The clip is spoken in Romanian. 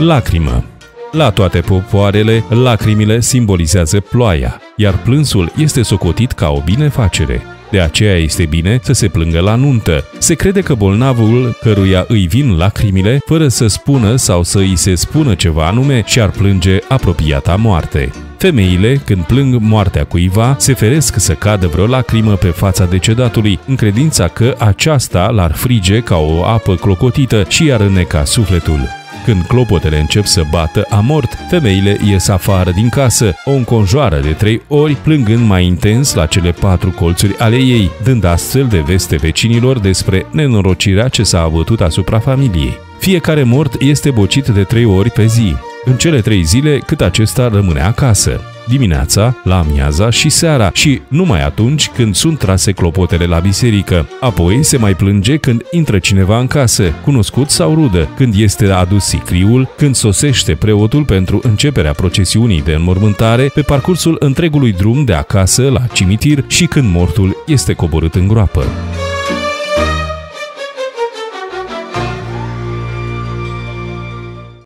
Lacrimă. La toate popoarele, lacrimile simbolizează ploaia, iar plânsul este socotit ca o binefacere. De aceea este bine să se plângă la nuntă. Se crede că bolnavul căruia îi vin lacrimile, fără să spună sau să îi se spună ceva anume, și-ar plânge apropiata moarte. Femeile, când plâng moartea cuiva, se feresc să cadă vreo lacrimă pe fața decedatului, în credința că aceasta l-ar frige ca o apă clocotită și i-ar înneca sufletul. Când clopotele încep să bată amort, femeile ies afară din casă, o înconjoară de 3 ori, plângând mai intens la cele 4 colțuri ale ei, dând astfel de veste vecinilor despre nenorocirea ce s-a abătut asupra familiei. Fiecare mort este bocit de 3 ori pe zi, în cele 3 zile cât acesta rămâne acasă. Dimineața, la amiaza și seara și numai atunci când sunt trase clopotele la biserică. Apoi se mai plânge când intră cineva în casă, cunoscut sau rudă, când este adus sicriul, când sosește preotul pentru începerea procesiunii de înmormântare pe parcursul întregului drum de acasă la cimitir și când mortul este coborât în groapă.